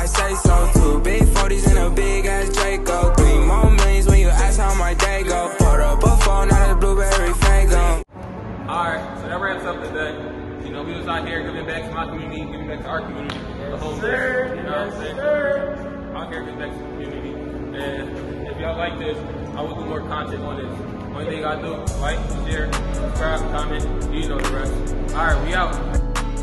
I say so too. Big 40s and a big ass Draco. 3 more millions when you ask how my day go. Put up a phone, not a blueberry Fago. Alright, so that wraps up today. You know, we was out here giving back to my community, giving back to our community, the whole thing. You know what I'm saying? Out here giving back to the community. And if y'all like this, I will do more content on this. Only thing I do, like, share, subscribe, comment, you know the rest. Alright, we out.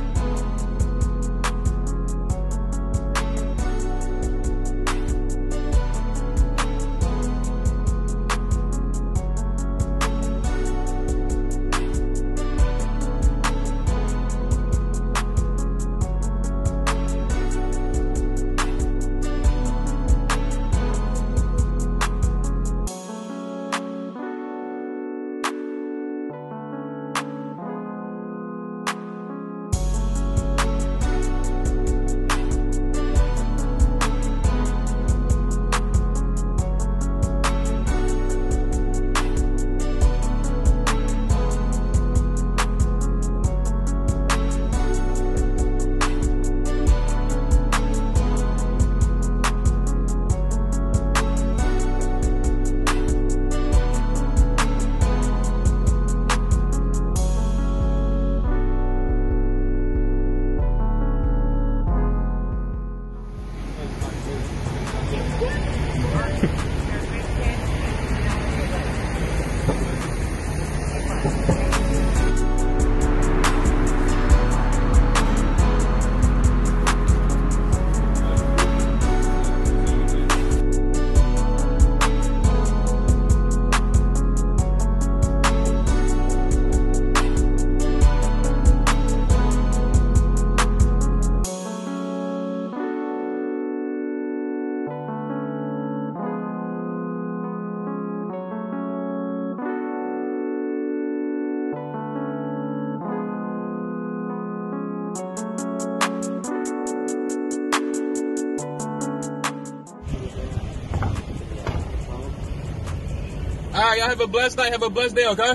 Alright, y'all have a blessed night, have a blessed day, okay?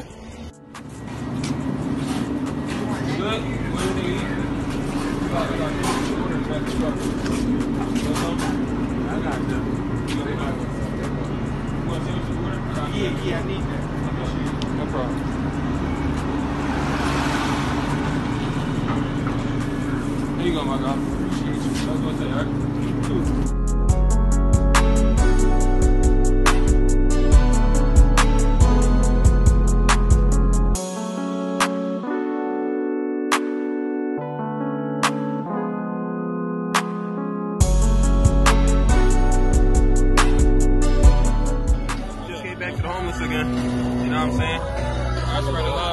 Good? What do you eat? I got them. You want to see what you order? Yeah, I need that. No problem. There you go, my guy. Appreciate you. I was going to say, alright? Again, you know what I'm saying? I spread a lot.